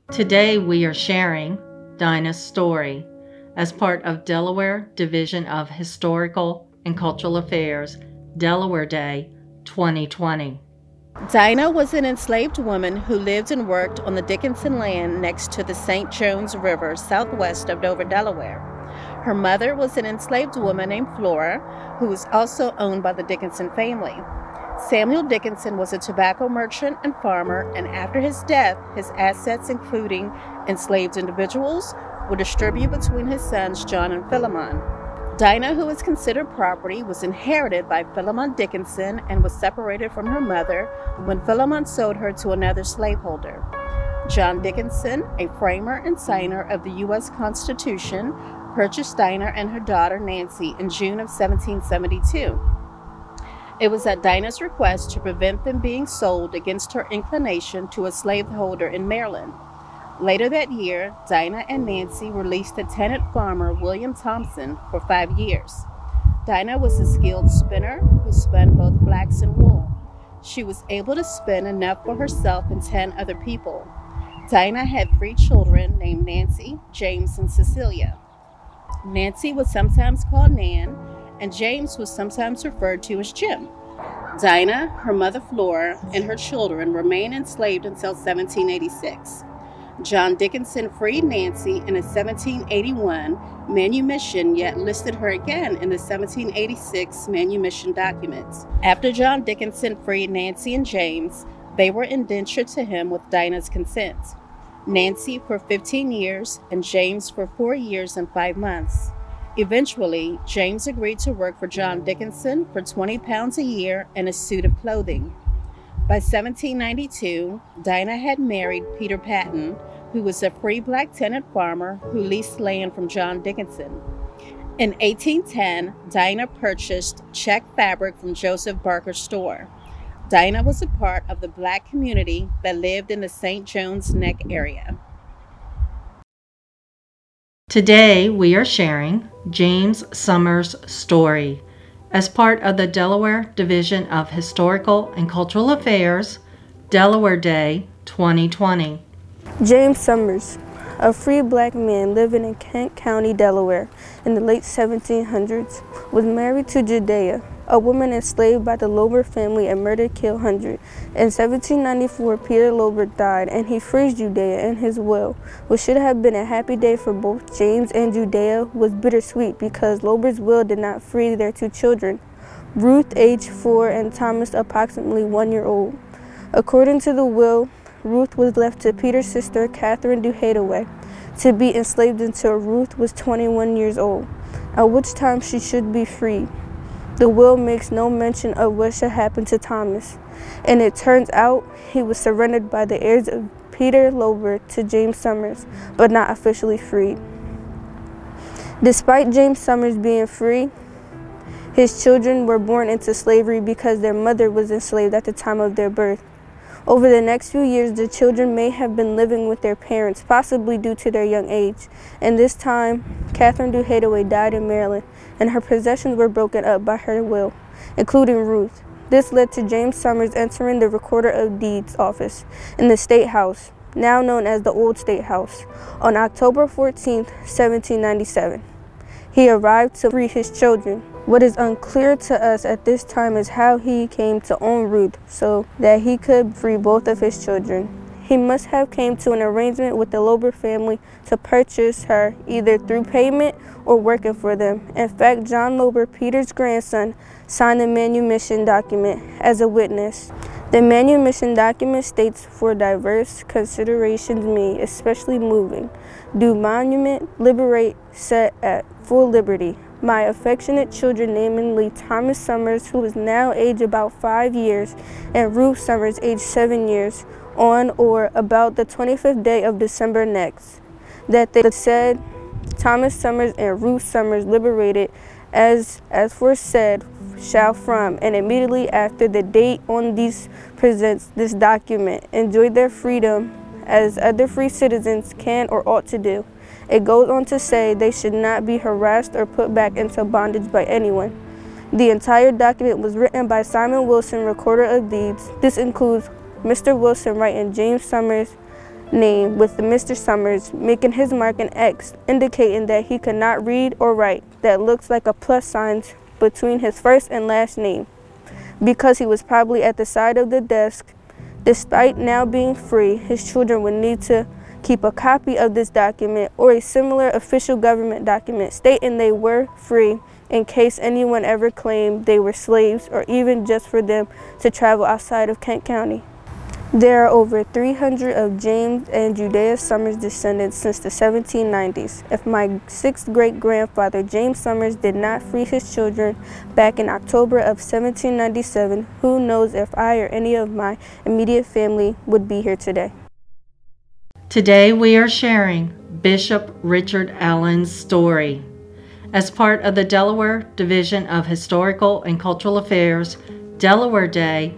Today we are sharing Dinah's story as part of Delaware Division of Historical and Cultural Affairs Delaware Day 2020. Dinah was an enslaved woman who lived and worked on the Dickinson land next to the St. Johns River southwest of Dover, Delaware. Her mother was an enslaved woman named Flora, who was also owned by the Dickinson family. Samuel Dickinson was a tobacco merchant and farmer, and after his death, his assets, including enslaved individuals, were distributed between his sons John and Philemon. Dinah, who was considered property, was inherited by Philemon Dickinson and was separated from her mother when Philemon sold her to another slaveholder. John Dickinson, a framer and signer of the U.S. Constitution, purchased Dinah and her daughter Nancy in June of 1772. It was at Dinah's request to prevent them being sold against her inclination to a slaveholder in Maryland. Later that year, Dinah and Nancy released the tenant farmer William Thompson for 5 years. Dinah was a skilled spinner who spun both flax and wool. She was able to spin enough for herself and 10 other people. Dinah had 3 children named Nancy, James, and Cecilia. Nancy was sometimes called Nan, and James was sometimes referred to as Jim. Dinah, her mother Flora, and her children remained enslaved until 1786. John Dickinson freed Nancy in a 1781 manumission, yet listed her again in the 1786 manumission documents. After John Dickinson freed Nancy and James, they were indentured to him with Dinah's consent. Nancy for 15 years and James for 4 years and 5 months. Eventually, James agreed to work for John Dickinson for 20 pounds a year and a suit of clothing. By 1792, Dinah had married Peter Patton, who was a free black tenant farmer who leased land from John Dickinson. In 1810, Dinah purchased check fabric from Joseph Barker's store. Dinah was a part of the black community that lived in the St. John's Neck area. Today we are sharing James Summers' story as part of the Delaware Division of Historical and Cultural Affairs Delaware Day 2020. James Summers, a free black man living in Kent County, Delaware in the late 1700s, was married to Judea, a woman enslaved by the Lober family and murder-kill hundred. In 1794, Peter Lober died, and he frees Judea in his will. What should have been a happy day for both James and Judea was bittersweet because Lober's will did not free their 2 children, Ruth, aged 4, and Thomas, approximately 1 year old. According to the will, Ruth was left to Peter's sister, Catherine Duhadaway, to be enslaved until Ruth was 21 years old, at which time she should be freed. The will makes no mention of what should happen to Thomas, and it turns out he was surrendered by the heirs of Peter Lober to James Summers, but not officially freed. Despite James Summers being free, his children were born into slavery because their mother was enslaved at the time of their birth. Over the next few years, the children may have been living with their parents, possibly due to their young age. And this time, Catherine Duhadaway died in Maryland, and her possessions were broken up by her will, including Ruth. This led to James Summers entering the Recorder of Deeds office in the State House, now known as the Old State House, on October 14, 1797. He arrived to free his children. What is unclear to us at this time is how he came to own Ruth so that he could free both of his children. He must have came to an arrangement with the Lober family to purchase her either through payment or working for them. In fact, John Lober, Peter's grandson, signed the manumission document as a witness. The manumission document states, for diverse considerations made, especially moving, do monument liberate set at full liberty. My affectionate children, namely Thomas Summers, who is now aged about 5 years, and Ruth Summers, aged 7 years, on or about the 25th day of December next, that they said Thomas Summers and Ruth Summers liberated as foresaid shall from, and immediately after the date on these presents this document, enjoy their freedom as other free citizens can or ought to do. It goes on to say they should not be harassed or put back into bondage by anyone. The entire document was written by Simon Wilson, Recorder of Deeds. This includes Mr. Wilson writing James Summers name with the Mr. Summers, making his mark an X, indicating that he could not read or write, that looks like a plus sign between his first and last name, because he was probably at the side of the desk. Despite now being free, his children would need to keep a copy of this document or a similar official government document stating they were free in case anyone ever claimed they were slaves, or even just for them to travel outside of Kent County. There are over 300 of James and Judea Summers descendants since the 1790s. If my sixth great-grandfather, James Summers, did not free his children back in October of 1797, who knows if I or any of my immediate family would be here today. Today we are sharing Bishop Richard Allen's story as part of the Delaware Division of Historical and Cultural Affairs Delaware Day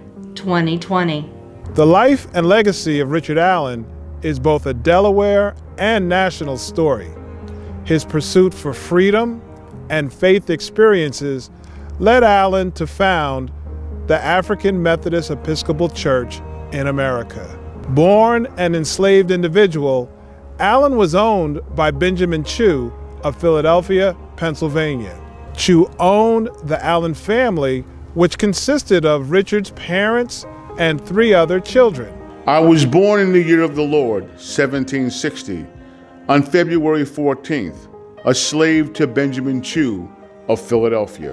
2020. The life and legacy of Richard Allen is both a Delaware and national story. His pursuit for freedom and faith experiences led Allen to found the African Methodist Episcopal Church in America. Born an enslaved individual, Allen was owned by Benjamin Chew of Philadelphia, Pennsylvania. Chew owned the Allen family, which consisted of Richard's parents and 3 other children. I was born in the year of the Lord, 1760, on February 14th, a slave to Benjamin Chew of Philadelphia.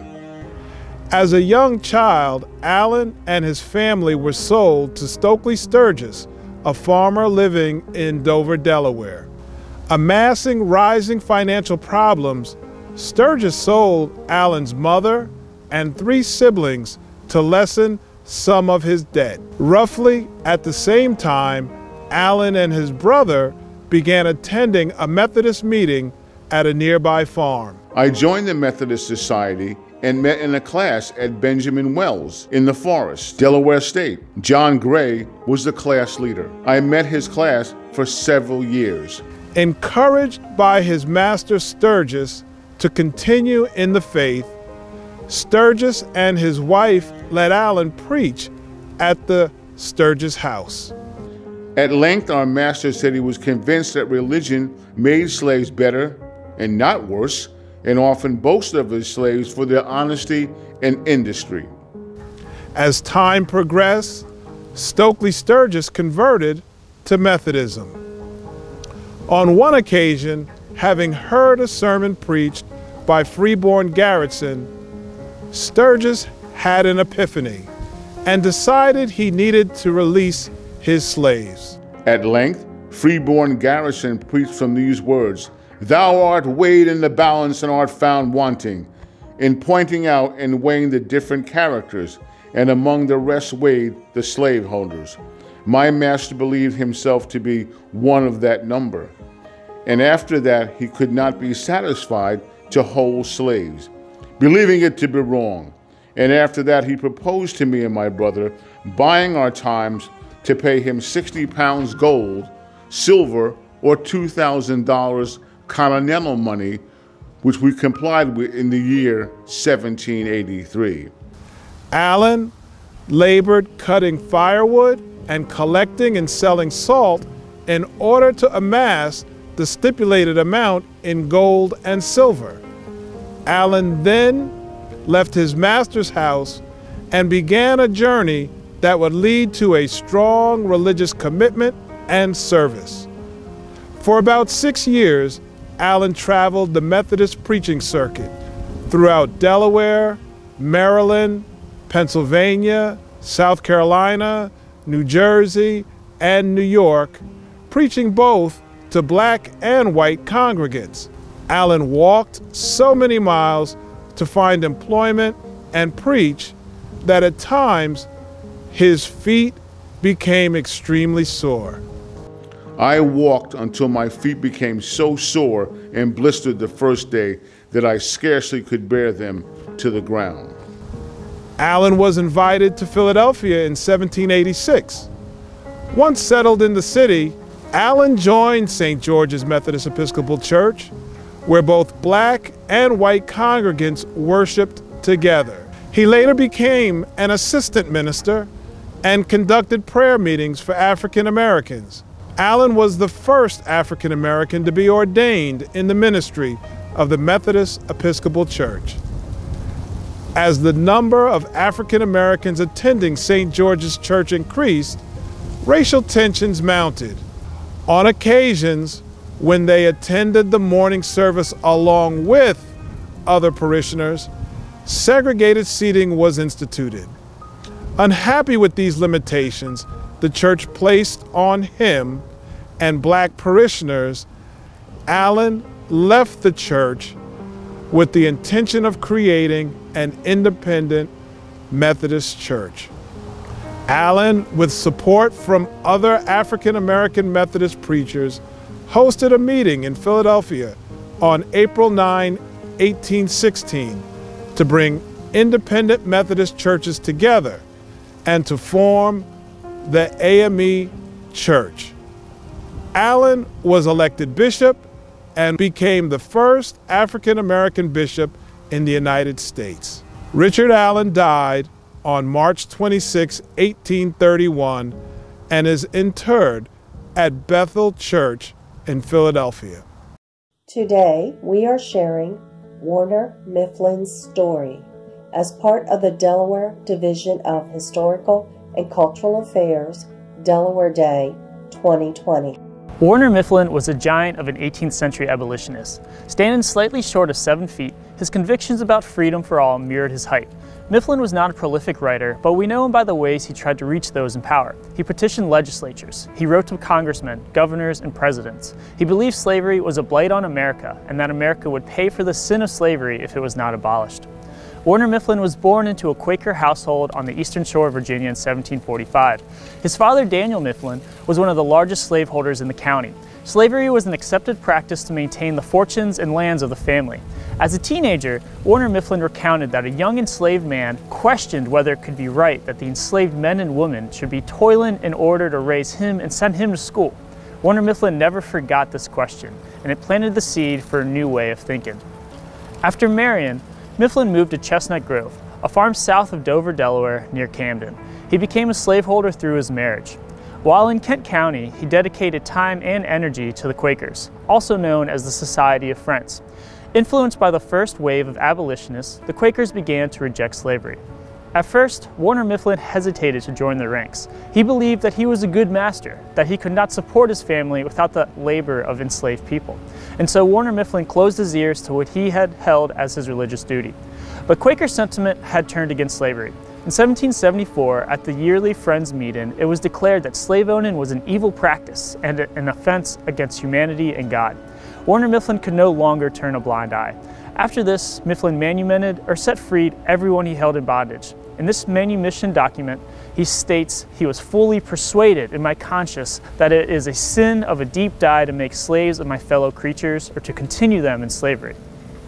As a young child, Allen and his family were sold to Stokely Sturgis, a farmer living in Dover, Delaware. Amassing rising financial problems, Sturgis sold Allen's mother and 3 siblings to lessen some of his debt. Roughly at the same time, Allen and his brother began attending a Methodist meeting at a nearby farm. I joined the Methodist Society and met in a class at Benjamin Wells in the forest, Delaware State. John Gray was the class leader. I met his class for several years. Encouraged by his master Sturgis to continue in the faith, Sturgis and his wife let Allen preach at the Sturgis house. At length, our master said he was convinced that religion made slaves better and not worse, and often boasted of his slaves for their honesty and industry. As time progressed, Stokely Sturgis converted to Methodism. On one occasion, having heard a sermon preached by Freeborn Garretson, Sturgis had an epiphany and decided he needed to release his slaves. At length, Freeborn Garrison preached from these words, "Thou art weighed in the balance and art found wanting," in pointing out and weighing the different characters, and among the rest weighed the slaveholders. My master believed himself to be one of that number, and after that he could not be satisfied to hold slaves, believing it to be wrong. And after that he proposed to me and my brother, buying our times, to pay him 60 pounds gold, silver, or $2,000 continental money, which we complied with in the year 1783. Allen labored cutting firewood and collecting and selling salt in order to amass the stipulated amount in gold and silver. Allen then left his master's house and began a journey that would lead to a strong religious commitment and service. For about 6 years, Allen traveled the Methodist preaching circuit throughout Delaware, Maryland, Pennsylvania, South Carolina, New Jersey, and New York, preaching both to black and white congregants. Allen walked so many miles to find employment and preach that at times his feet became extremely sore. I walked until my feet became so sore and blistered the first day that I scarcely could bear them to the ground. Allen was invited to Philadelphia in 1786. Once settled in the city, Allen joined St. George's Methodist Episcopal Church, where both black and white congregants worshiped together. He later became an assistant minister and conducted prayer meetings for African Americans. Allen was the first African American to be ordained in the ministry of the Methodist Episcopal Church. As the number of African Americans attending St. George's Church increased, racial tensions mounted. On occasions, when they attended the morning service along with other parishioners, segregated seating was instituted. Unhappy with these limitations, the church placed on him and black parishioners, Allen left the church with the intention of creating an independent Methodist church. Allen, with support from other African American Methodist preachers, hosted a meeting in Philadelphia on April 9, 1816, to bring independent Methodist churches together and to form the AME Church. Allen was elected bishop and became the first African American bishop in the United States. Richard Allen died on March 26, 1831, and is interred at Bethel Church in Philadelphia. Today, we are sharing Warner Mifflin's story as part of the Delaware Division of Historical and Cultural Affairs Delaware Day 2020. Warner Mifflin was a giant of an 18th century abolitionist. Standing slightly short of 7 feet, his convictions about freedom for all mirrored his height. Mifflin was not a prolific writer, but we know him by the ways he tried to reach those in power. He petitioned legislatures. He wrote to congressmen, governors, and presidents. He believed slavery was a blight on America and that America would pay for the sin of slavery if it was not abolished. Warner Mifflin was born into a Quaker household on the eastern shore of Virginia in 1745. His father, Daniel Mifflin, was one of the largest slaveholders in the county. Slavery was an accepted practice to maintain the fortunes and lands of the family. As a teenager, Warner Mifflin recounted that a young enslaved man questioned whether it could be right that the enslaved men and women should be toiling in order to raise him and send him to school. Warner Mifflin never forgot this question, and it planted the seed for a new way of thinking. After marrying, Mifflin moved to Chestnut Grove, a farm south of Dover, Delaware, near Camden. He became a slaveholder through his marriage. While in Kent County, he dedicated time and energy to the Quakers, also known as the Society of Friends. Influenced by the first wave of abolitionists, the Quakers began to reject slavery. At first, Warner Mifflin hesitated to join their ranks. He believed that he was a good master, that he could not support his family without the labor of enslaved people. And so Warner Mifflin closed his ears to what he had held as his religious duty. But Quaker sentiment had turned against slavery. In 1774, at the yearly Friends meeting, it was declared that slave owning was an evil practice and an offense against humanity and God. Warner Mifflin could no longer turn a blind eye. After this, Mifflin manumitted or set free everyone he held in bondage. In this manumission document, he states, "He was fully persuaded in my conscience that it is a sin of a deep dye to make slaves of my fellow creatures or to continue them in slavery."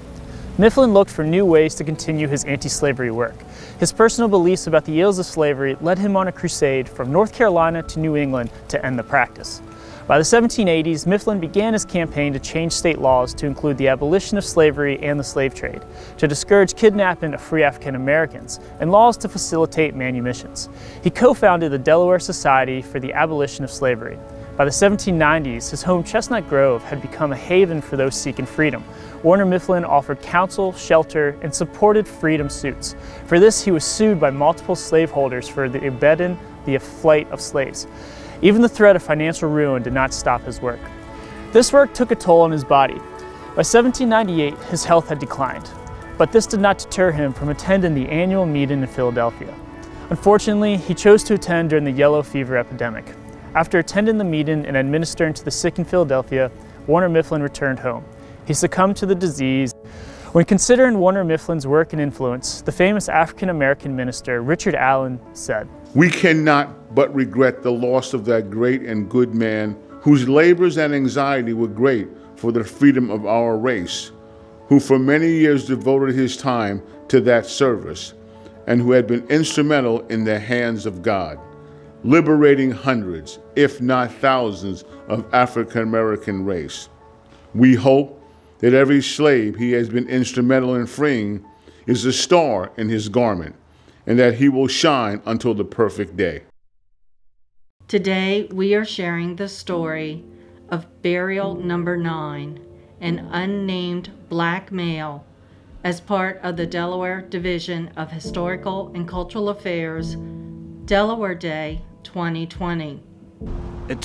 Mifflin looked for new ways to continue his anti-slavery work. His personal beliefs about the ills of slavery led him on a crusade from North Carolina to New England to end the practice. By the 1780s, Mifflin began his campaign to change state laws to include the abolition of slavery and the slave trade, to discourage kidnapping of free African Americans, and laws to facilitate manumissions. He co-founded the Delaware Society for the Abolition of Slavery. By the 1790s, his home Chestnut Grove had become a haven for those seeking freedom. Warner Mifflin offered counsel, shelter, and supported freedom suits. For this, he was sued by multiple slaveholders for abetting the flight of slaves. Even the threat of financial ruin did not stop his work. This work took a toll on his body. By 1798, his health had declined, but this did not deter him from attending the annual meeting in Philadelphia. Unfortunately, he chose to attend during the yellow fever epidemic. After attending the meeting and administering to the sick in Philadelphia, Warner Mifflin returned home. He succumbed to the disease. When considering Warner Mifflin's work and influence, the famous African-American minister Richard Allen said, "We cannot but regret the loss of that great and good man whose labors and anxiety were great for the freedom of our race, who for many years devoted his time to that service, and who had been instrumental in the hands of God, liberating hundreds, if not thousands, of African-American race. We hope that every slave he has been instrumental in freeing is a star in his garment, and that he will shine until the perfect day." Today we are sharing the story of Burial Number 9, an unnamed black male, as part of the Delaware Division of Historical and Cultural Affairs, Delaware Day 2020. In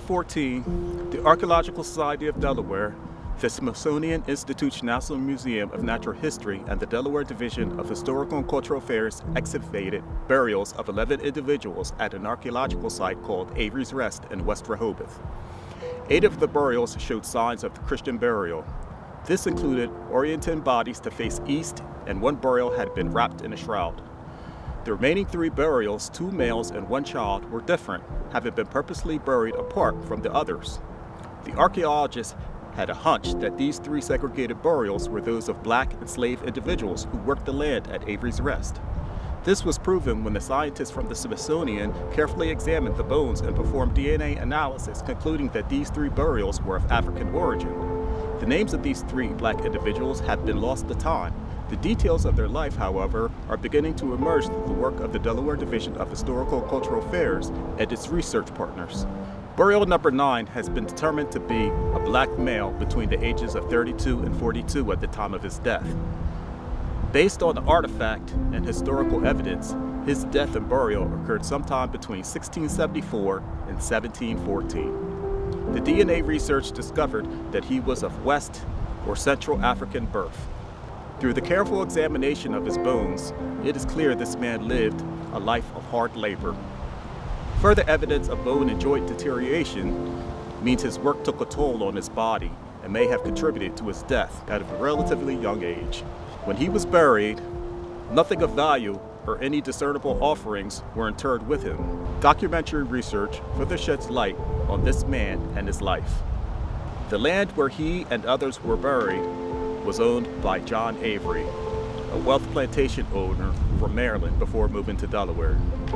2014, the Archaeological Society of Delaware, the Smithsonian Institute's National Museum of Natural History, and the Delaware Division of Historical and Cultural Affairs excavated burials of 11 individuals at an archaeological site called Avery's Rest in West Rehoboth. 8 of the burials showed signs of the Christian burial. This included orienting bodies to face east, and 1 burial had been wrapped in a shroud. The remaining 3 burials, 2 males and 1 child, were different, having been purposely buried apart from the others. The archaeologists had a hunch that these 3 segregated burials were those of black enslaved individuals who worked the land at Avery's Rest. This was proven when the scientists from the Smithsonian carefully examined the bones and performed DNA analysis, concluding that these 3 burials were of African origin. The names of these 3 black individuals have been lost to time. The details of their life, however, are beginning to emerge through the work of the Delaware Division of Historical and Cultural Affairs and its research partners. Burial number 9 has been determined to be a black male between the ages of 32 and 42 at the time of his death. Based on the artifact and historical evidence, his death and burial occurred sometime between 1674 and 1714. The DNA research discovered that he was of West or Central African birth. Through the careful examination of his bones, it is clear this man lived a life of hard labor. Further evidence of bone and joint deterioration means his work took a toll on his body and may have contributed to his death at a relatively young age. When he was buried, nothing of value or any discernible offerings were interred with him. Documentary research further sheds light on this man and his life. The land where he and others were buried was owned by John Avery, a wealth plantation owner from Maryland before moving to Delaware.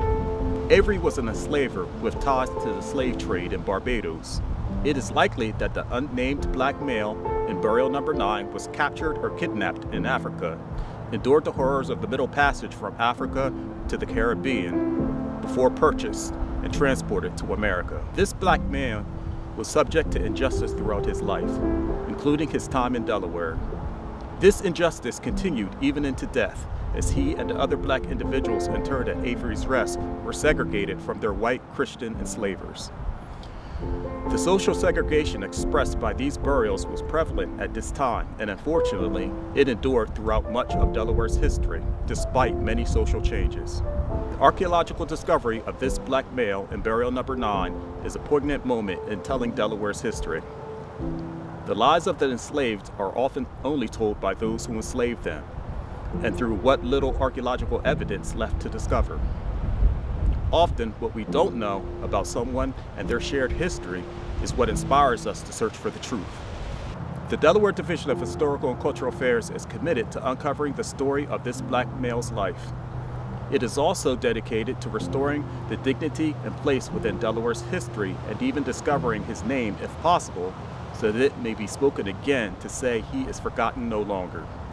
Avery was an enslaver with ties to the slave trade in Barbados. It is likely that the unnamed black male in burial number 9 was captured or kidnapped in Africa, endured the horrors of the Middle Passage from Africa to the Caribbean before purchased and transported to America. This black man was subject to injustice throughout his life, including his time in Delaware. This injustice continued even into death, as he and the other black individuals interred at Avery's Rest were segregated from their white Christian enslavers. The social segregation expressed by these burials was prevalent at this time, and unfortunately, it endured throughout much of Delaware's history, despite many social changes. The archaeological discovery of this black male in burial number 9 is a poignant moment in telling Delaware's history. The lives of the enslaved are often only told by those who enslaved them, and through what little archaeological evidence left to discover. Often, what we don't know about someone and their shared history is what inspires us to search for the truth. The Delaware Division of Historical and Cultural Affairs is committed to uncovering the story of this black male's life. It is also dedicated to restoring the dignity and place within Delaware's history and even discovering his name if possible, so that it may be spoken again to say he is forgotten no longer.